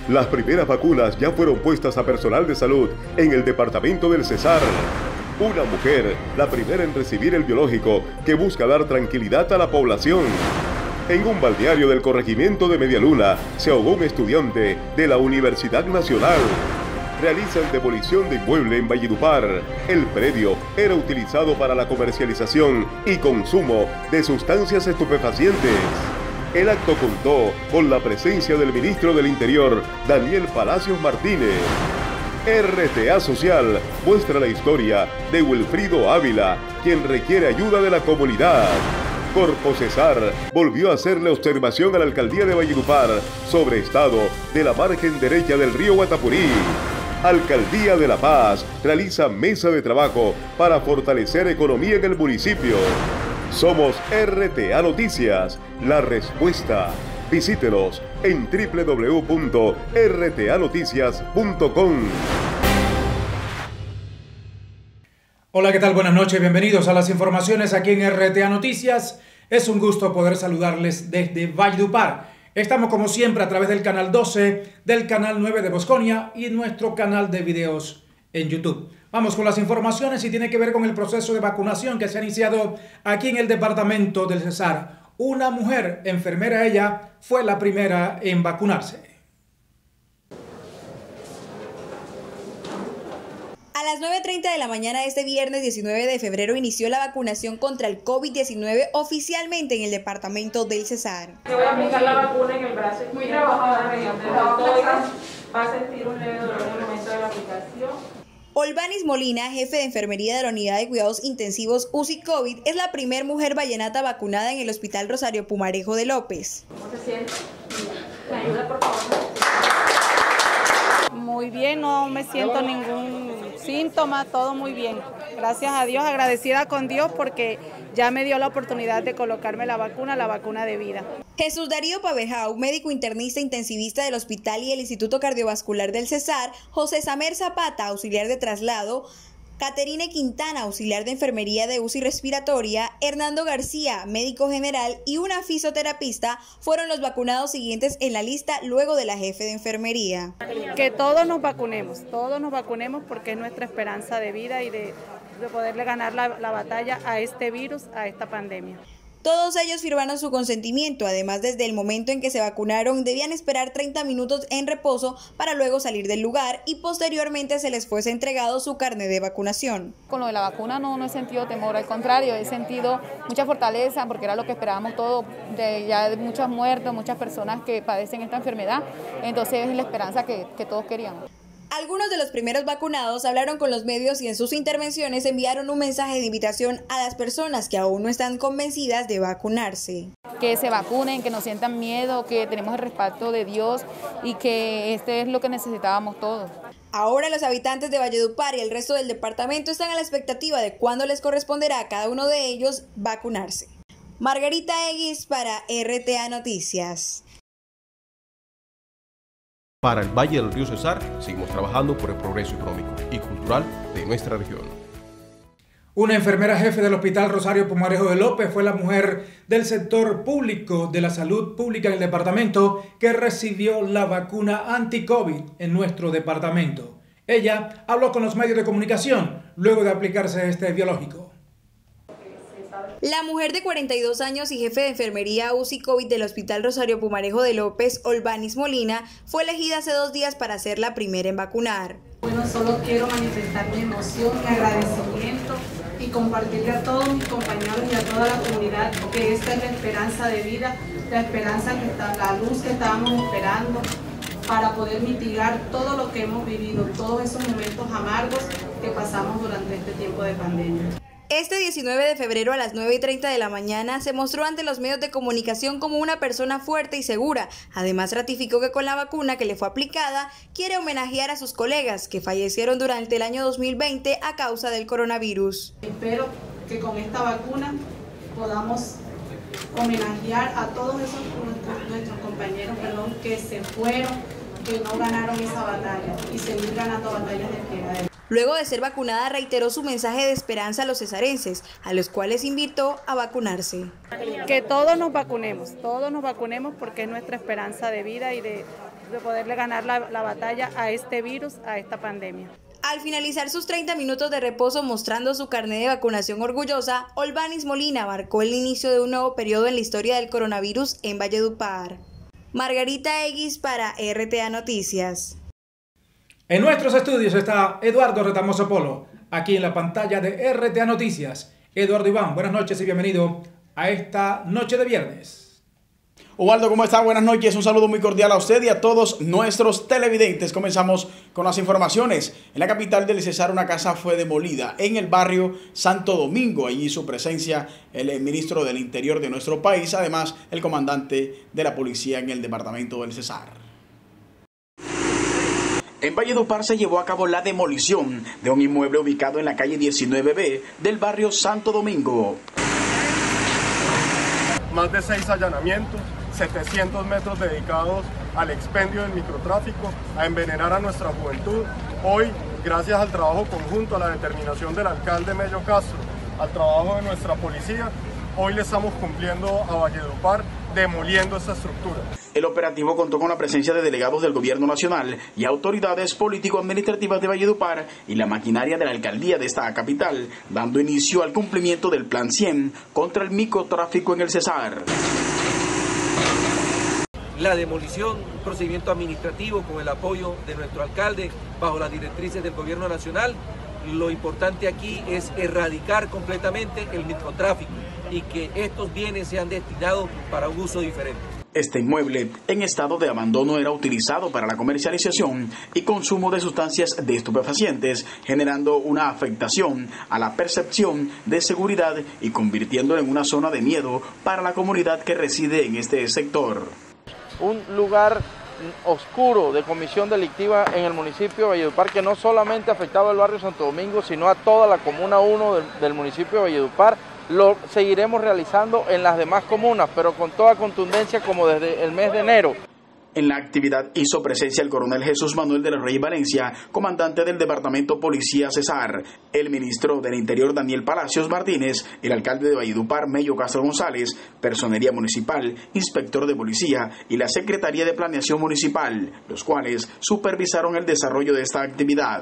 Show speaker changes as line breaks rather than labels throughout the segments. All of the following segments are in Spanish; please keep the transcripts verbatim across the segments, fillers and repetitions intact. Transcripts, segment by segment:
Las primeras vacunas ya fueron puestas a personal de salud en el departamento del Cesar. Una mujer, la primera en recibir el biológico, que busca dar tranquilidad a la población. En un balneario del corregimiento de Medialuna se ahogó un estudiante de la Universidad Nacional. Realizan demolición de inmueble en Valledupar. El predio era utilizado para la comercialización y consumo de sustancias estupefacientes. El acto contó con la presencia del ministro del Interior, Daniel Palacios Martínez. R T A Social muestra la historia de Wilfrido Ávila, quien requiere ayuda de la comunidad. Corpo Cesar volvió a hacerle observación a la alcaldía de Valledupar sobre estado de la margen derecha del río Guatapurí. Alcaldía de La Paz realiza mesa de trabajo para fortalecer economía en el municipio. Somos R T A Noticias, la respuesta. Visítenos en doble u doble u doble u punto r t a noticias punto com.
Hola, ¿qué tal? Buenas noches, bienvenidos a las informaciones aquí en R T A Noticias. Es un gusto poder saludarles desde Valledupar. Estamos como siempre a través del canal doce, del canal nueve de Bosconia y nuestro canal de videos en YouTube. Vamos con las informaciones y tiene que ver con el proceso de vacunación que se ha iniciado aquí en el departamento del Cesar. Una mujer enfermera, ella fue la primera en vacunarse.
A las nueve treinta de la mañana de este viernes diecinueve de febrero inició la vacunación contra el COVID diecinueve oficialmente en el departamento del Cesar.
Te voy a aplicar la vacuna en el brazo muy trabajada, va a sentir un leve dolor en el momento de la aplicación.
Olbanis Molina, jefe de enfermería de la unidad de cuidados intensivos U C I COVID, es la primer mujer vallenata vacunada en el Hospital Rosario Pumarejo de López.
¿Cómo se siente? ¿Me ayuda, por favor?
Muy bien, no me siento ningún síntoma, todo muy bien. Gracias a Dios, agradecida con Dios porque ya me dio la oportunidad de colocarme la vacuna, la vacuna de vida.
Jesús Darío Pavejau, médico internista intensivista del Hospital y el Instituto Cardiovascular del Cesar, José Samer Zapata, auxiliar de traslado, Caterine Quintana, auxiliar de enfermería de U C I respiratoria, Hernando García, médico general y una fisioterapista fueron los vacunados siguientes en la lista luego de la jefe de enfermería.
Que todos nos vacunemos, todos nos vacunemos porque es nuestra esperanza de vida y de, de poderle ganar la, la batalla a este virus, a esta pandemia.
Todos ellos firmaron su consentimiento, además desde el momento en que se vacunaron debían esperar treinta minutos en reposo para luego salir del lugar y posteriormente se les fuese entregado su carnet de vacunación.
Con lo de la vacuna no, no he sentido temor, al contrario, he sentido mucha fortaleza porque era lo que esperábamos todos, de, ya de muchos muertos, muchas personas que padecen esta enfermedad, entonces es la esperanza que, que todos queríamos.
Algunos de los primeros vacunados hablaron con los medios y en sus intervenciones enviaron un mensaje de invitación a las personas que aún no están convencidas de vacunarse.
Que se vacunen, que no sientan miedo, que tenemos el respaldo de Dios y que este es lo que necesitábamos todos.
Ahora los habitantes de Valledupar y el resto del departamento están a la expectativa de cuándo les corresponderá a cada uno de ellos vacunarse. Margarita Eguis para R T A Noticias.
Para el Valle del Río Cesar, seguimos trabajando por el progreso económico y cultural de nuestra región.
Una enfermera jefe del Hospital Rosario Pumarejo de López fue la mujer del sector público de la salud pública en el departamento que recibió la vacuna anti-COVID en nuestro departamento. Ella habló con los medios de comunicación luego de aplicarse este biológico.
La mujer de cuarenta y dos años y jefe de enfermería U C I COVID del Hospital Rosario Pumarejo de López, Olbanis Molina, fue elegida hace dos días para ser la primera en vacunar.
Bueno, solo quiero manifestar mi emoción, mi agradecimiento y compartirle a todos mis compañeros y a toda la comunidad que esta es la esperanza de vida, la esperanza que está, la luz que estábamos esperando para poder mitigar todo lo que hemos vivido, todos esos momentos amargos que pasamos durante este tiempo de pandemia.
Este diecinueve de febrero a las nueve y treinta de la mañana se mostró ante los medios de comunicación como una persona fuerte y segura. Además ratificó que con la vacuna que le fue aplicada quiere homenajear a sus colegas que fallecieron durante el año dos mil veinte a causa del coronavirus.
Espero que con esta vacuna podamos homenajear a todos esos nuestros, nuestros compañeros perdón, que se fueron, que no ganaron esa batalla y seguir ganando batallas de piedad.
Luego de ser vacunada, reiteró su mensaje de esperanza a los cesarenses, a los cuales invitó a vacunarse.
Que todos nos vacunemos, todos nos vacunemos porque es nuestra esperanza de vida y de, de poderle ganar la, la batalla a este virus, a esta pandemia.
Al finalizar sus treinta minutos de reposo mostrando su carnet de vacunación orgullosa, Olbanis Molina marcó el inicio de un nuevo periodo en la historia del coronavirus en Valledupar. Margarita Eguis para R T A Noticias.
En nuestros estudios está Eduardo Retamoso Polo, aquí en la pantalla de R T A Noticias. Eduardo Iván, buenas noches y bienvenido a esta noche de viernes.
Ubaldo, ¿cómo está? Buenas noches, un saludo muy cordial a usted y a todos nuestros televidentes. Comenzamos con las informaciones. En la capital del Cesar una casa fue demolida en el barrio Santo Domingo. Allí su presencia el ministro del Interior de nuestro país, además el comandante de la policía en el departamento del Cesar. En Valledupar se llevó a cabo la demolición de un inmueble ubicado en la calle diecinueve B del barrio Santo Domingo.
Más de seis allanamientos, setecientos metros dedicados al expendio del microtráfico, a envenenar a nuestra juventud. Hoy, gracias al trabajo conjunto, a la determinación del alcalde Mello Castro, al trabajo de nuestra policía, hoy le estamos cumpliendo a Valledupar, demoliendo esta estructura.
El operativo contó con la presencia de delegados del gobierno nacional y autoridades político-administrativas de Valledupar y la maquinaria de la alcaldía de esta capital, dando inicio al cumplimiento del Plan cien contra el microtráfico en el Cesar.
La demolición, un procedimiento administrativo con el apoyo de nuestro alcalde bajo las directrices del gobierno nacional. Lo importante aquí es erradicar completamente el microtráfico y que estos bienes sean destinados para un uso diferente.
Este inmueble en estado de abandono era utilizado para la comercialización y consumo de sustancias de estupefacientes, generando una afectación a la percepción de seguridad y convirtiéndolo en una zona de miedo para la comunidad que reside en este sector.
Un lugar oscuro de comisión delictiva en el municipio de Valledupar que no solamente afectaba al barrio Santo Domingo, sino a toda la comuna uno del, del municipio de Valledupar. Lo seguiremos realizando en las demás comunas, pero con toda contundencia como desde el mes de enero.
En la actividad hizo presencia el coronel Jesús Manuel de la Rey Valencia, comandante del Departamento Policía Cesar, el ministro del Interior Daniel Palacios Martínez, el alcalde de Valledupar Mello Castro González, Personería Municipal, Inspector de Policía y la Secretaría de Planeación Municipal, los cuales supervisaron el desarrollo de esta actividad.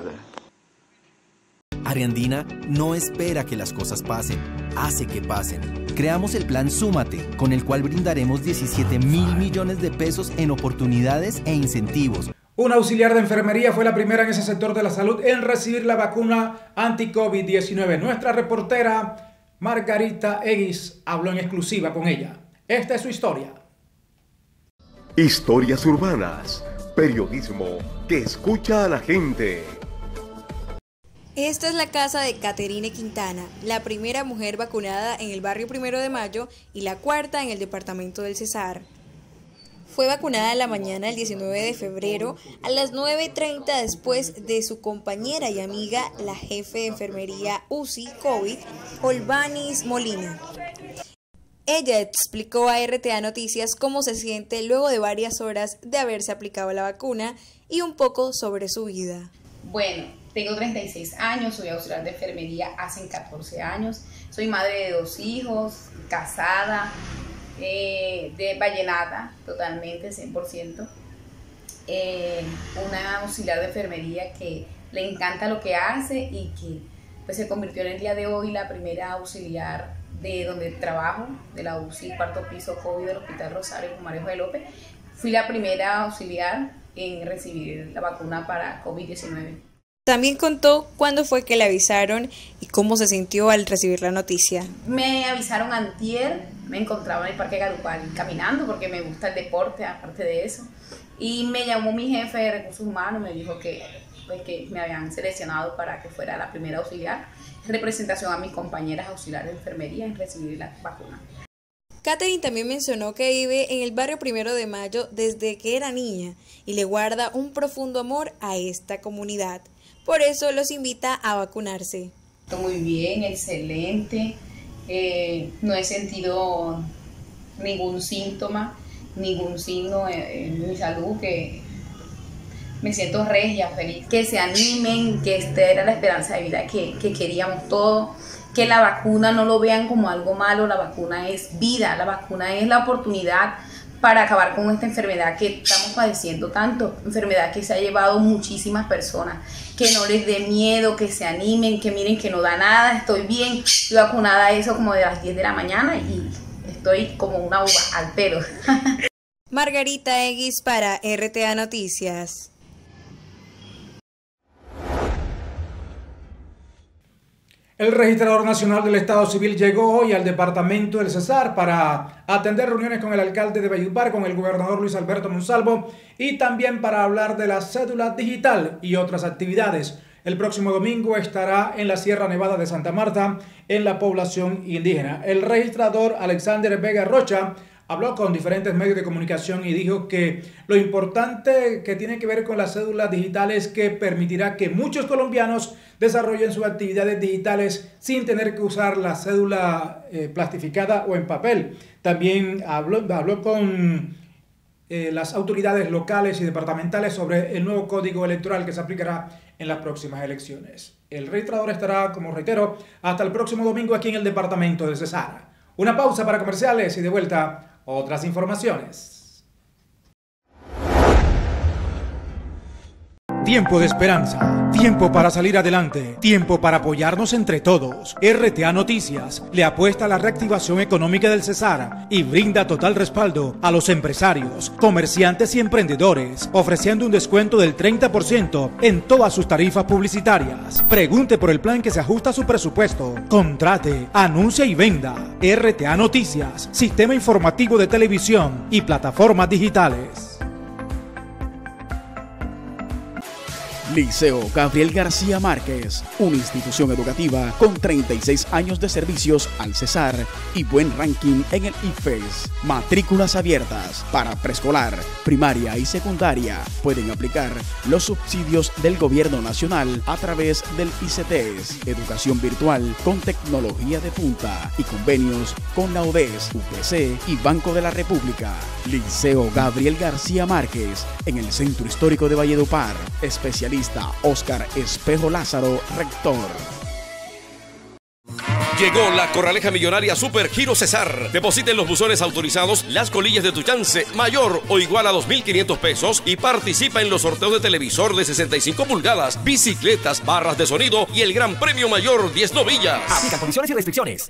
Ariandina no espera que las cosas pasen, hace que pasen. Creamos el plan Súmate, con el cual brindaremos diecisiete mil millones de pesos en oportunidades e incentivos.
Una auxiliar de enfermería fue la primera en ese sector de la salud en recibir la vacuna anti-COVID diecinueve. Nuestra reportera Margarita Eguis habló en exclusiva con ella. Esta es su historia.
Historias urbanas, periodismo que escucha a la gente.
Esta es la casa de Caterine Quintana, la primera mujer vacunada en el barrio Primero de Mayo y la cuarta en el departamento del Cesar. Fue vacunada en la mañana del diecinueve de febrero a las nueve y treinta después de su compañera y amiga, la jefe de enfermería U C I COVID, Olbanis Molina. Ella explicó a R T A Noticias cómo se siente luego de varias horas de haberse aplicado la vacuna y un poco sobre su vida.
Bueno, tengo treinta y seis años, soy auxiliar de enfermería hace catorce años, soy madre de dos hijos, casada, eh, de vallenata, totalmente, cien por ciento. Eh, una auxiliar de enfermería que le encanta lo que hace y que pues, se convirtió en el día de hoy la primera auxiliar de donde trabajo, de la U C I, cuarto piso COVID del Hospital Rosario con María José López. Fui la primera auxiliar en recibir la vacuna para COVID diecinueve.
También contó cuándo fue que le avisaron y cómo se sintió al recibir la noticia.
Me avisaron antier, me encontraba en el Parque Garupal caminando porque me gusta el deporte, aparte de eso. Y me llamó mi jefe de Recursos Humanos, me dijo que, pues, que me habían seleccionado para que fuera la primera auxiliar, en representación a mis compañeras auxiliares de enfermería en recibir la vacuna.
Caterine también mencionó que vive en el barrio Primero de Mayo desde que era niña y le guarda un profundo amor a esta comunidad. Por eso los invita a vacunarse.
Muy bien, excelente. Eh, no he sentido ningún síntoma, ningún signo en mi salud, que me siento regia, feliz. Que se animen, que esta era la esperanza de vida que, que queríamos todos. Que la vacuna no lo vean como algo malo, la vacuna es vida, la vacuna es la oportunidad para acabar con esta enfermedad que estamos padeciendo tanto, enfermedad que se ha llevado muchísimas personas, que no les dé miedo, que se animen, que miren que no da nada, estoy bien, estoy vacunada a eso como de las diez de la mañana y estoy como una uva al pelo.
Margarita Eguis para R T A Noticias.
El registrador nacional del Estado Civil llegó hoy al departamento del Cesar para atender reuniones con el alcalde de Valledupar, con el gobernador Luis Alberto Monsalvo y también para hablar de la cédula digital y otras actividades. El próximo domingo estará en la Sierra Nevada de Santa Marta, en la población indígena. El registrador Alexander Vega Rocha habló con diferentes medios de comunicación y dijo que lo importante que tiene que ver con la cédula digital es que permitirá que muchos colombianos desarrollen sus actividades digitales sin tener que usar la cédula eh, plastificada o en papel. También habló, habló con eh, las autoridades locales y departamentales sobre el nuevo código electoral que se aplicará en las próximas elecciones. El registrador estará, como reitero, hasta el próximo domingo aquí en el departamento del Cesar. Una pausa para comerciales y de vuelta otras informaciones. Tiempo de esperanza, tiempo para salir adelante, tiempo para apoyarnos entre todos. R T A Noticias le apuesta a la reactivación económica del Cesar y brinda total respaldo a los empresarios, comerciantes y emprendedores, ofreciendo un descuento del treinta por ciento en todas sus tarifas publicitarias. Pregunte por el plan que se ajusta a su presupuesto. Contrate, anuncia y venda. R T A Noticias, sistema informativo de televisión y plataformas digitales.
Liceo Gabriel García Márquez, una institución educativa con treinta y seis años de servicios al Cesar y buen ranking en el I F E S. Matrículas abiertas para preescolar, primaria y secundaria. Pueden aplicar los subsidios del Gobierno Nacional a través del I C T E S, educación virtual con tecnología de punta y convenios con la O D E S, U P C y Banco de la República. Liceo Gabriel García Márquez, en el Centro Histórico de Valledupar. Especialista Oscar Espejo Lázaro, rector.
Llegó la Corraleja Millonaria Super Giro Cesar. Deposita en los buzones autorizados las colillas de tu chance mayor o igual a dos mil quinientos pesos y participa en los sorteos de televisor de sesenta y cinco pulgadas, bicicletas, barras de sonido y el gran premio mayor diez novillas.
Aplica condiciones y restricciones.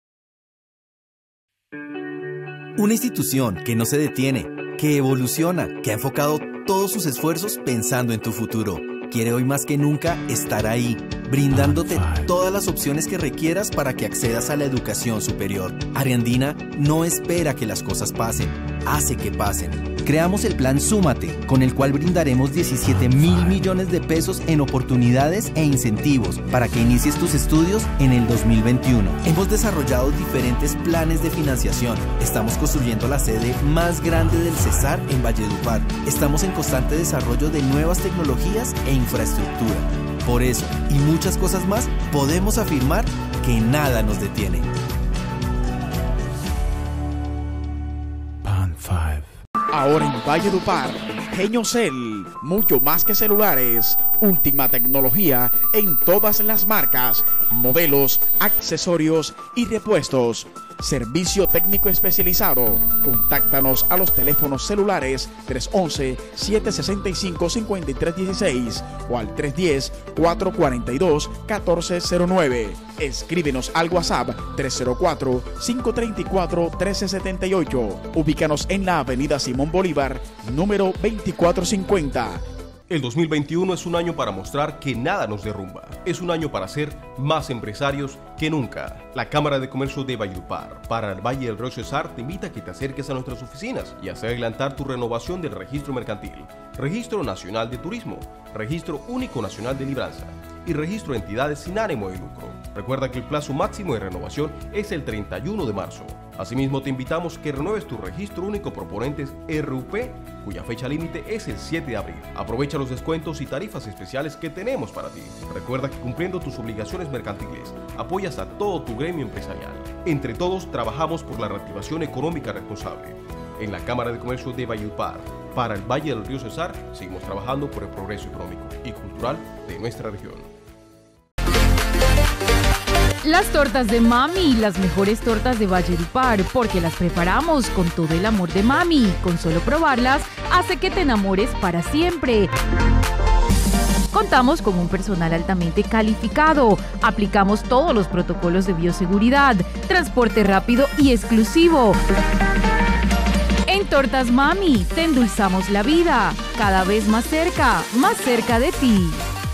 Una institución que no se detiene, que evoluciona, que ha enfocado todos sus esfuerzos pensando en tu futuro. Quiere hoy más que nunca estar ahí, brindándote todas las opciones que requieras para que accedas a la educación superior. Ariandina no espera que las cosas pasen, hace que pasen. Creamos el plan Súmate, con el cual brindaremos diecisiete mil millones de pesos en oportunidades e incentivos para que inicies tus estudios en el dos mil veintiuno. Hemos desarrollado diferentes planes de financiación. Estamos construyendo la sede más grande del Cesar en Valledupar. Estamos en constante desarrollo de nuevas tecnologías e infraestructura. Por eso, y muchas cosas más, podemos afirmar que nada nos detiene.
Pan cinco. Ahora en Valledupar, Geniocel, mucho más que celulares, última tecnología en todas las marcas, modelos, accesorios y repuestos. Servicio técnico especializado. Contáctanos a los teléfonos celulares tres once, siete sesenta y cinco, cincuenta y tres dieciséis o al tres diez, cuatro cuarenta y dos, catorce cero nueve. Escríbenos al WhatsApp tres cero cuatro, cinco treinta y cuatro, trece setenta y ocho. Ubícanos en la avenida Simón Bolívar, número veinticuatro cincuenta.
El dos mil veintiuno es un año para mostrar que nada nos derrumba. Es un año para ser más empresarios que nunca. La Cámara de Comercio de Valledupar para el Valle del Río Cesar te invita a que te acerques a nuestras oficinas y así adelantar tu renovación del registro mercantil, Registro Nacional de Turismo, Registro Único Nacional de Libranza y Registro de Entidades sin ánimo de lucro. Recuerda que el plazo máximo de renovación es el treinta y uno de marzo. Asimismo, te invitamos que renueves tu Registro Único Proponentes R U P, cuya fecha límite es el siete de abril. Aprovecha los descuentos y tarifas especiales que tenemos para ti. Recuerda que cumpliendo tus obligaciones mercantiles, apoyas a todo tu gremio empresarial. Entre todos, trabajamos por la reactivación económica responsable. En la Cámara de Comercio de Valledupar, para el Valle del Río Cesar, seguimos trabajando por el progreso económico y cultural de nuestra región.
Las tortas de Mami, las mejores tortas de Valledupar, porque las preparamos con todo el amor de Mami. Con solo probarlas, hace que te enamores para siempre. Contamos con un personal altamente calificado, aplicamos todos los protocolos de bioseguridad, transporte rápido y exclusivo. En Tortas Mami, te endulzamos la vida, cada vez más cerca, más cerca de ti.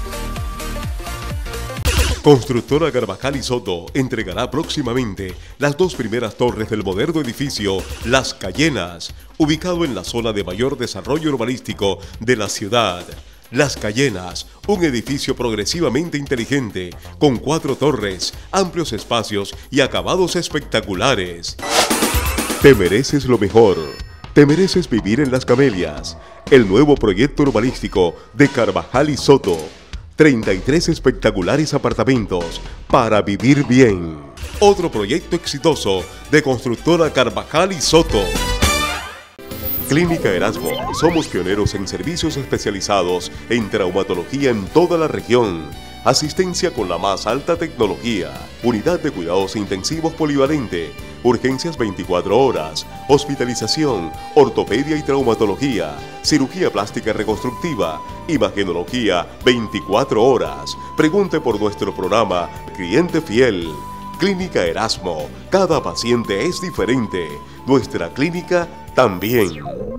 Constructora Carvajal y Soto entregará próximamente las dos primeras torres del moderno edificio Las Cayenas, ubicado en la zona de mayor desarrollo urbanístico de la ciudad. Las Cayenas, un edificio progresivamente inteligente, con cuatro torres, amplios espacios y acabados espectaculares. Te mereces lo mejor. Te mereces vivir en Las Camelias, el nuevo proyecto urbanístico de Carvajal y Soto. treinta y tres espectaculares apartamentos para vivir bien. Otro proyecto exitoso de Constructora Carvajal y Soto. Clínica Erasmo. Somos pioneros en servicios especializados en traumatología en toda la región. Asistencia con la más alta tecnología. Unidad de cuidados intensivos polivalente. Urgencias veinticuatro horas. Hospitalización, ortopedia y traumatología. Cirugía plástica reconstructiva. Imagenología veinticuatro horas. Pregunte por nuestro programa Cliente Fiel. Clínica Erasmo. Cada paciente es diferente. Nuestra clínica también.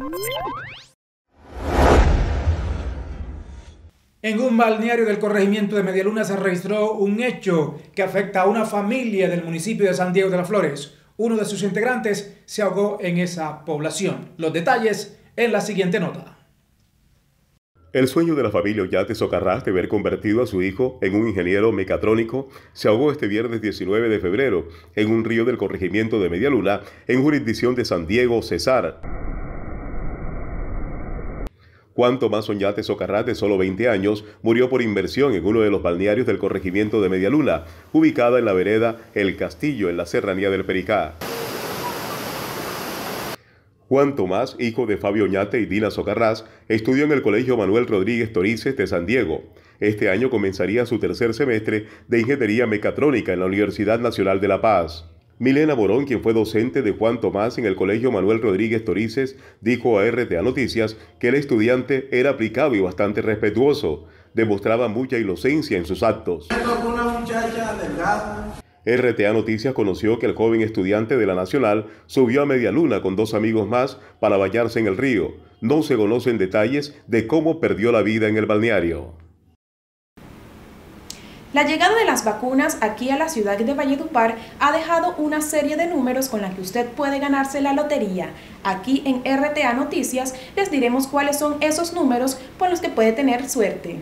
En un balneario del corregimiento de Medialuna se registró un hecho que afecta a una familia del municipio de San Diego de las Flores. Uno de sus integrantes se ahogó en esa población. Los detalles en la siguiente nota.
El sueño de la familia Ollate Socarrás de ver convertido a su hijo en un ingeniero mecatrónico se ahogó este viernes diecinueve de febrero en un río del corregimiento de Medialuna, en jurisdicción de San Diego, Cesar. Juan Tomás Oñate Socarrás, de solo veinte años, murió por inmersión en uno de los balnearios del corregimiento de Medialuna, ubicada en la vereda El Castillo, en la serranía del Pericá. Juan Tomás, hijo de Fabio Oñate y Dina Socarrás, estudió en el Colegio Manuel Rodríguez Torices de San Diego. Este año comenzaría su tercer semestre de Ingeniería Mecatrónica en la Universidad Nacional de La Paz. Milena Morón, quien fue docente de Juan Tomás en el Colegio Manuel Rodríguez Torices, dijo a R T A Noticias que el estudiante era aplicado y bastante respetuoso. Demostraba mucha inocencia en sus actos.
Una muchacha delgada.
R T A Noticias conoció que el joven estudiante de la Nacional subió a Medialuna con dos amigos más para bañarse en el río. No se conocen detalles de cómo perdió la vida en el balneario.
La llegada de las vacunas aquí a la ciudad de Valledupar ha dejado una serie de números con la que usted puede ganarse la lotería. Aquí en R T A Noticias les diremos cuáles son esos números por los que puede tener suerte.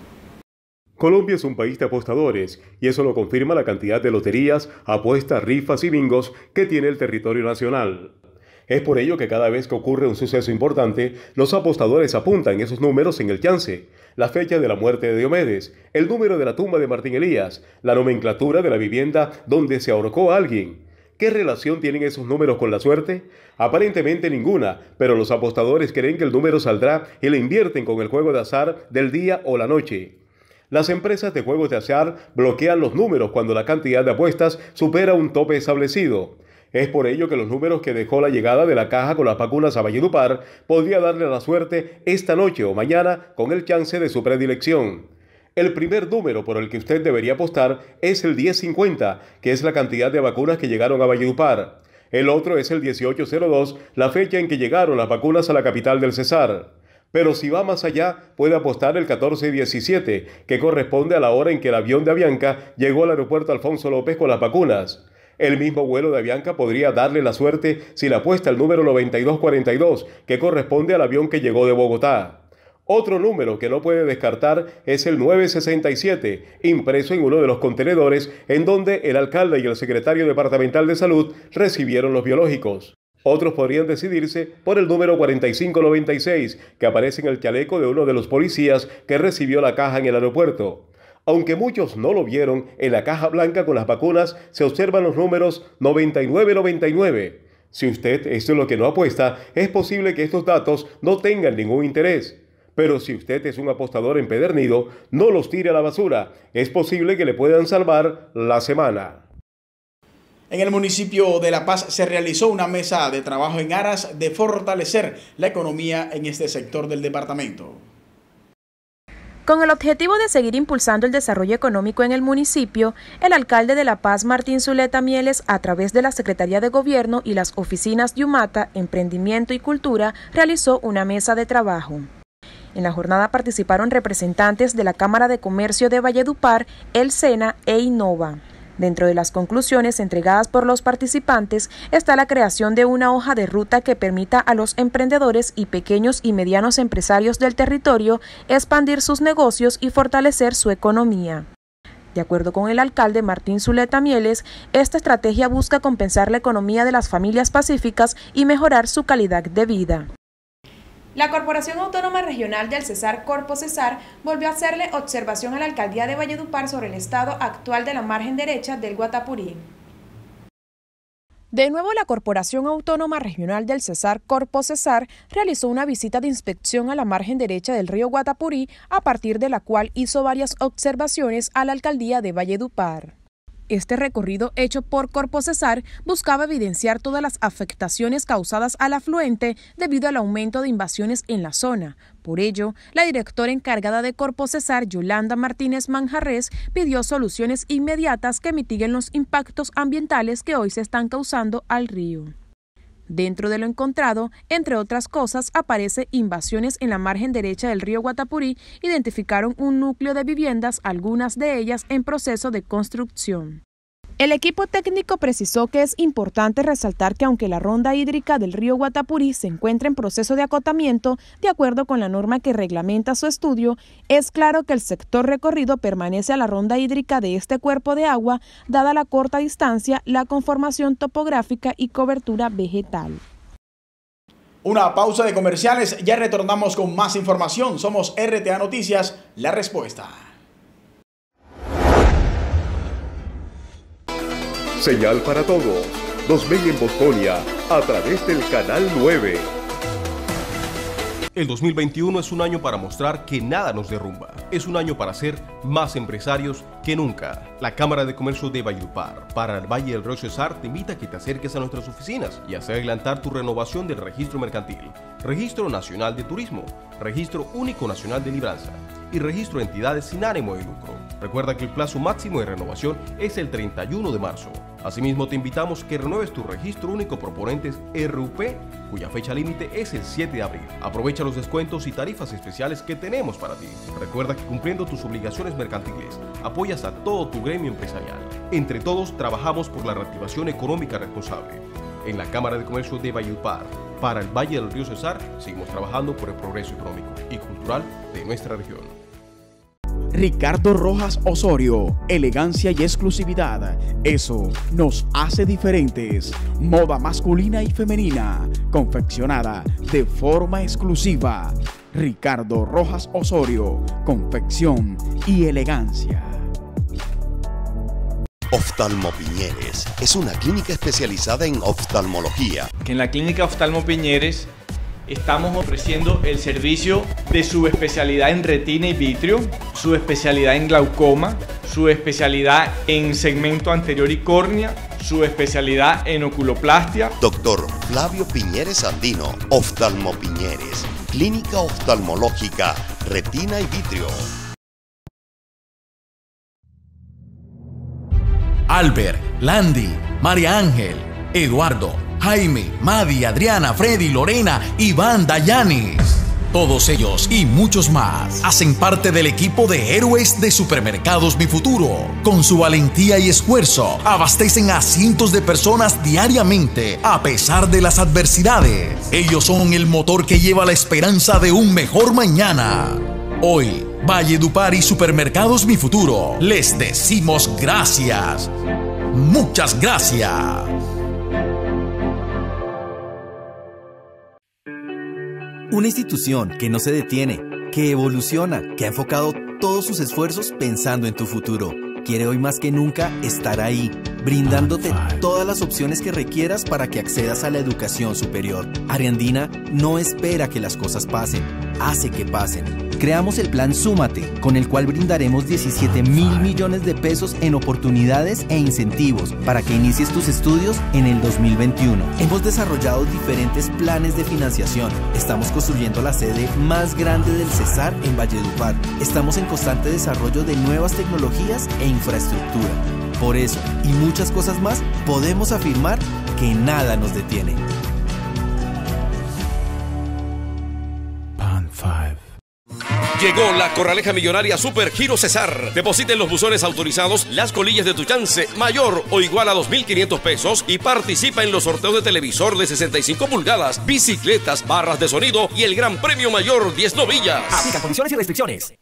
Colombia es un país de apostadores y eso lo confirma la cantidad de loterías, apuestas, rifas y bingos que tiene el territorio nacional. Es por ello que cada vez que ocurre un suceso importante, los apostadores apuntan esos números en el chance, la fecha de la muerte de Diomedes, el número de la tumba de Martín Elías, la nomenclatura de la vivienda donde se ahorcó a alguien. ¿Qué relación tienen esos números con la suerte? Aparentemente ninguna, pero los apostadores creen que el número saldrá y le invierten con el juego de azar del día o la noche. Las empresas de juegos de azar bloquean los números cuando la cantidad de apuestas supera un tope establecido. Es por ello que los números que dejó la llegada de la caja con las vacunas a Valledupar podría darle la suerte esta noche o mañana con el chance de su predilección. El primer número por el que usted debería apostar es el diez cincuenta, que es la cantidad de vacunas que llegaron a Valledupar. El otro es el dieciocho cero dos, la fecha en que llegaron las vacunas a la capital del Cesar. Pero si va más allá, puede apostar el catorce diecisiete, que corresponde a la hora en que el avión de Avianca llegó al aeropuerto Alfonso López con las vacunas. El mismo vuelo de Avianca podría darle la suerte si le apuesta el número noventa y dos cuarenta y dos, que corresponde al avión que llegó de Bogotá. Otro número que no puede descartar es el nueve sesenta y siete, impreso en uno de los contenedores en donde el alcalde y el secretario departamental de salud recibieron los biológicos. Otros podrían decidirse por el número cuarenta y cinco noventa y seis, que aparece en el chaleco de uno de los policías que recibió la caja en el aeropuerto. Aunque muchos no lo vieron, en la caja blanca con las vacunas se observan los números noventa y nueve noventa y nueve. Si usted esto es lo que no apuesta, es posible que estos datos no tengan ningún interés. Pero si usted es un apostador empedernido, no los tire a la basura. Es posible que le puedan salvar la semana.
En el municipio de La Paz se realizó una mesa de trabajo en aras de fortalecer la economía en este sector del departamento.
Con el objetivo de seguir impulsando el desarrollo económico en el municipio, el alcalde de La Paz, Martín Zuleta Mieles, a través de la Secretaría de Gobierno y las oficinas Yumata, Emprendimiento y Cultura, realizó una mesa de trabajo. En la jornada participaron representantes de la Cámara de Comercio de Valledupar, el SENA e Innova. Dentro de las conclusiones entregadas por los participantes está la creación de una hoja de ruta que permita a los emprendedores y pequeños y medianos empresarios del territorio expandir sus negocios y fortalecer su economía. De acuerdo con el alcalde Martín Zuleta Mieles, esta estrategia busca compensar la economía de las familias pacíficas y mejorar su calidad de vida. La Corporación Autónoma Regional del Cesar, Corpo Cesar, volvió a hacerle observación a la Alcaldía de Valledupar sobre el estado actual de la margen derecha del Guatapurí. De nuevo, la Corporación Autónoma Regional del Cesar, Corpo Cesar, realizó una visita de inspección a la margen derecha del río Guatapurí, a partir de la cual hizo varias observaciones a la Alcaldía de Valledupar. Este recorrido hecho por Corpo Cesar buscaba evidenciar todas las afectaciones causadas al afluente debido al aumento de invasiones en la zona. Por ello, la directora encargada de Corpo Cesar, Yolanda Martínez Manjarres, pidió soluciones inmediatas que mitiguen los impactos ambientales que hoy se están causando al río. Dentro de lo encontrado, entre otras cosas, aparece invasiones en la margen derecha del río Guatapurí. Identificaron un núcleo de viviendas, algunas de ellas en proceso de construcción. El equipo técnico precisó que es importante resaltar que aunque la ronda hídrica del río Guatapurí se encuentra en proceso de acotamiento, de acuerdo con la norma que reglamenta su estudio, es claro que el sector recorrido permanece a la ronda hídrica de este cuerpo de agua, dada la corta distancia, la conformación topográfica y cobertura vegetal.
Una pausa de comerciales, ya retornamos con más información. Somos R T A Noticias, La Respuesta.
Señal para todos. Nos ven en Bosconia a través del canal nueve.
El dos mil veintiuno es un año para mostrar que nada nos derrumba. Es un año para ser más empresarios que nunca. La Cámara de Comercio de Valledupar para el Valle del Río Cesar te invita a que te acerques a nuestras oficinas y así adelantar tu renovación del registro mercantil, Registro Nacional de Turismo, Registro Único Nacional de Libranza y Registro de Entidades sin ánimo de lucro. Recuerda que el plazo máximo de renovación es el treinta y uno de marzo. Asimismo, te invitamos que renueves tu Registro Único Proponentes R U P, cuya fecha límite es el siete de abril. Aprovecha los descuentos y tarifas especiales que tenemos para ti. Recuerda que cumpliendo tus obligaciones mercantiles, apoyas a todo tu gremio empresarial. Entre todos, trabajamos por la reactivación económica responsable. En la Cámara de Comercio de Valledupar, para el Valle del Río Cesar, seguimos trabajando por el progreso económico y cultural de nuestra región.
Ricardo Rojas Osorio, elegancia y exclusividad, eso nos hace diferentes. Moda masculina y femenina, confeccionada de forma exclusiva. Ricardo Rojas Osorio, confección y elegancia.
Oftalmo Piñeres es una clínica especializada en oftalmología.
En la clínica Oftalmo Piñeres estamos ofreciendo el servicio de subespecialidad en retina y vitrio, subespecialidad en glaucoma, subespecialidad en segmento anterior y córnea, subespecialidad en oculoplastia.
Doctor Flavio Piñeres Andino, Oftalmo Piñeres, clínica oftalmológica, retina y vitrio.
Albert, Landy, María Ángel, Eduardo, Jaime, Madi, Adriana, Freddy, Lorena, Iván, Dayanis. Todos ellos y muchos más hacen parte del equipo de héroes de Supermercados Mi Futuro. Con su valentía y esfuerzo, abastecen a cientos de personas diariamente, a pesar de las adversidades. Ellos son el motor que lleva la esperanza de un mejor mañana. Hoy, Valledupar y Supermercados Mi Futuro, les decimos gracias. Muchas gracias.
Una institución que no se detiene, que evoluciona, que ha enfocado todos sus esfuerzos pensando en tu futuro. Quiere hoy más que nunca estar ahí, brindándote todas las opciones que requieras para que accedas a la educación superior. Ariandina no espera que las cosas pasen, hace que pasen. Creamos el plan Súmate, con el cual brindaremos diecisiete mil millones de pesos en oportunidades e incentivos para que inicies tus estudios en el dos mil veintiuno. Hemos desarrollado diferentes planes de financiación. Estamos construyendo la sede más grande del Cesar en Valledupar. Estamos en constante desarrollo de nuevas tecnologías e infraestructura. Por eso, y muchas cosas más, podemos afirmar que nada nos detiene.
Pan five.
Llegó la Corraleja Millonaria Super Giro Cesar. Deposita en los buzones autorizados las colillas de tu chance mayor o igual a dos mil quinientos pesos y participa en los sorteos de televisor de sesenta y cinco pulgadas, bicicletas, barras de sonido y el gran premio mayor diez novillas.
Aplica condiciones y restricciones.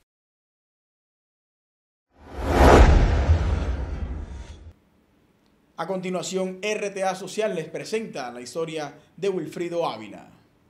A continuación, R T A Social les presenta la historia de Wilfrido Ávila.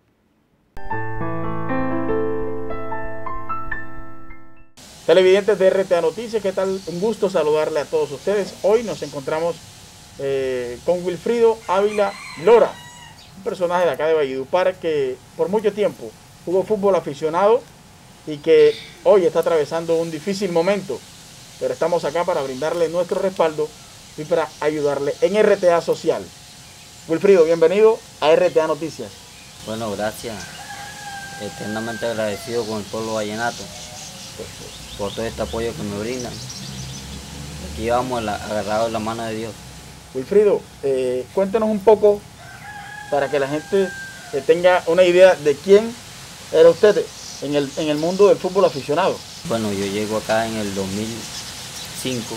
Televidentes de R T A Noticias, ¿qué tal? Un gusto saludarle a todos ustedes. Hoy nos encontramos eh, con Wilfrido Ávila Lora, un personaje de acá de Valledupar que por mucho tiempo jugó fútbol aficionado y que hoy está atravesando un difícil momento, pero estamos acá para brindarle nuestro respaldo y para ayudarle en R T A Social. Wilfrido, bienvenido a R T A Noticias.
Bueno, gracias. Eternamente agradecido con el pueblo vallenato por todo este apoyo que me brindan. Aquí vamos agarrados de la mano de Dios.
Wilfrido, eh, cuéntanos un poco para que la gente eh, tenga una idea de quién era usted en el, en el mundo del fútbol aficionado.
Bueno, yo llego acá en el dos mil cinco,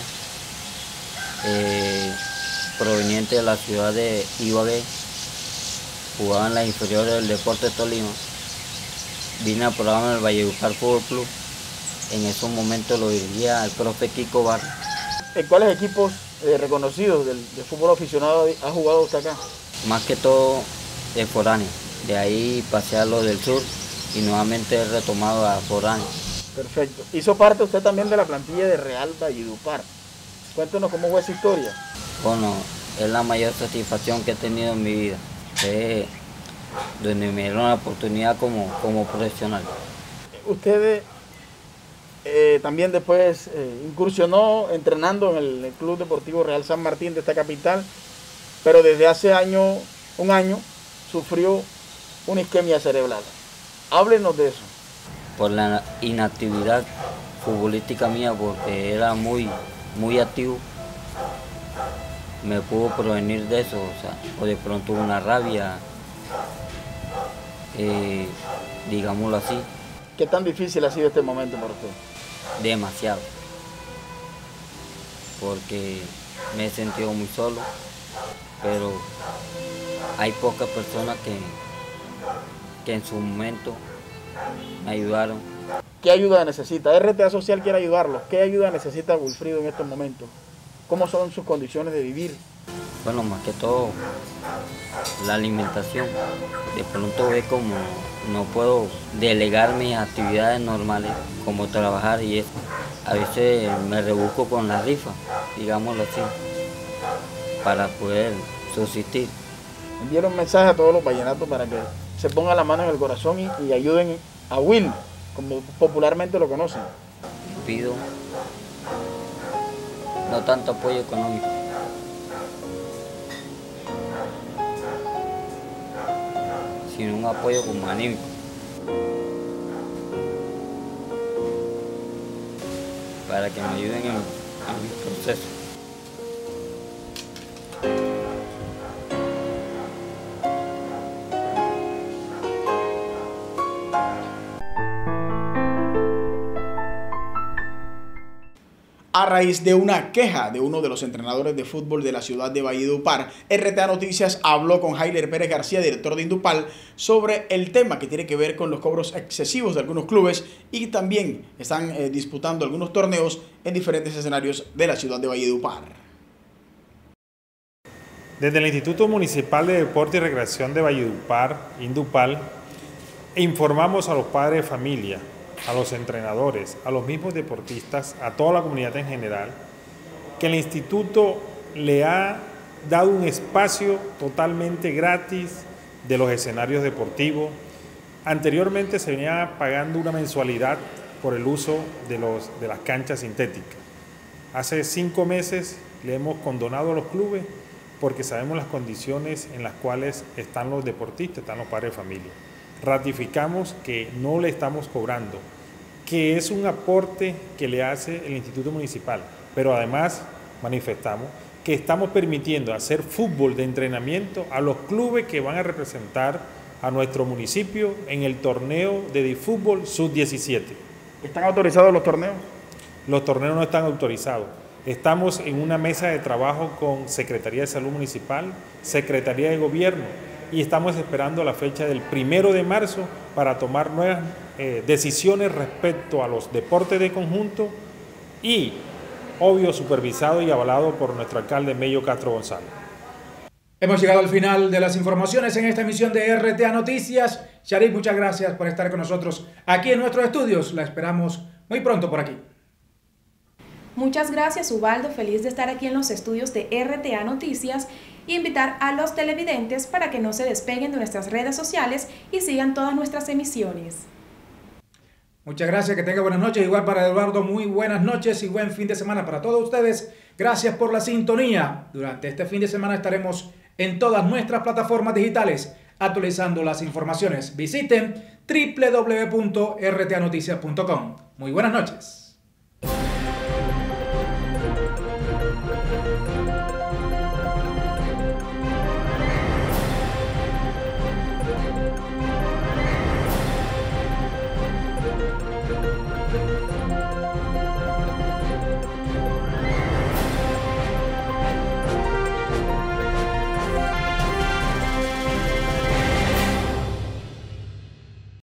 eh, proveniente de la ciudad de Ibagué, jugaba en las inferiores del Deportes Tolima. Vine a probar en el Valledupar Fútbol Club. En esos momentos lo dirigía el profe Kiko Barrio.
¿En cuáles equipos eh, reconocidos del, del fútbol aficionado ha jugado usted acá?
Más que todo de foráneo. De ahí pasé a los del sur y nuevamente he retomado a foráneo.
Perfecto. Hizo parte usted también de la plantilla de Real Valledupar. Cuéntenos cómo fue esa historia.
Bueno, es la mayor satisfacción que he tenido en mi vida. Es donde me dieron la oportunidad como, como profesional.
Ustedes eh, también después eh, incursionó entrenando en el, el Club Deportivo Real San Martín de esta capital, pero desde hace año, un año sufrió una isquemia cerebral. Háblenos de eso.
Por la inactividad futbolística mía, porque era muy, muy activo, me pudo provenir de eso, o sea, o de pronto una rabia, eh, digámoslo así.
¿Qué tan difícil ha sido este momento para usted?
Demasiado, porque me he sentido muy solo, pero hay pocas personas que, que en su momento me ayudaron.
¿Qué ayuda necesita? R T A Social quiere ayudarlos. ¿Qué ayuda necesita Wilfrido en estos momentos? ¿Cómo son sus condiciones de vivir?
Bueno, más que todo la alimentación. De pronto ve como no puedo delegar mis actividades normales, como trabajar y eso. A veces me rebusco con la rifa, digámoslo así, para poder subsistir.
Enviaron un mensaje a todos los vallenatos para que se pongan la mano en el corazón y, y ayuden a Will, como popularmente lo conocen.
Pido no tanto apoyo económico, sino un apoyo como anímico. Para que me ayuden en, en mi proceso.
A raíz de una queja de uno de los entrenadores de fútbol de la ciudad de Valledupar, R T A Noticias habló con Jailer Pérez García, director de Indupal, sobre el tema que tiene que ver con los cobros excesivos de algunos clubes y también están eh, disputando algunos torneos en diferentes escenarios de la ciudad de Valledupar.
Desde el Instituto Municipal de Deporte y Recreación de Valledupar, Indupal, informamos a los padres de familia, a los entrenadores, a los mismos deportistas, a toda la comunidad en general, que el instituto le ha dado un espacio totalmente gratis de los escenarios deportivos Anteriormente se venía pagando una mensualidad por el uso de, los, de las canchas sintéticas. Hace cinco meses le hemos condonado a los clubes porque sabemos las condiciones en las cuales están los deportistas, están los padres de familia. Ratificamos que no le estamos cobrando, que es un aporte que le hace el Instituto Municipal, pero además manifestamos que estamos permitiendo hacer fútbol de entrenamiento a los clubes que van a representar a nuestro municipio en el torneo de fútbol sub diecisiete.
¿Están autorizados los torneos?
Los torneos no están autorizados. Estamos en una mesa de trabajo con Secretaría de Salud Municipal, Secretaría de Gobierno, y estamos esperando la fecha del primero de marzo para tomar nuevas eh, decisiones respecto a los deportes de conjunto y, obvio, supervisado y avalado por nuestro alcalde Mello Castro González.
Hemos llegado al final de las informaciones en esta emisión de R T A Noticias. Sharif, muchas gracias por estar con nosotros aquí en nuestros estudios. La esperamos muy pronto por aquí.
Muchas gracias, Ubaldo. Feliz de estar aquí en los estudios de R T A Noticias y invitar a los televidentes para que no se despeguen de nuestras redes sociales y sigan todas nuestras emisiones.
Muchas gracias, que tenga buenas noches. Igual para Eduardo, muy buenas noches y buen fin de semana para todos ustedes. Gracias por la sintonía. Durante este fin de semana estaremos en todas nuestras plataformas digitales actualizando las informaciones. Visiten doble u doble u doble u punto r t a noticias punto com. Muy buenas noches.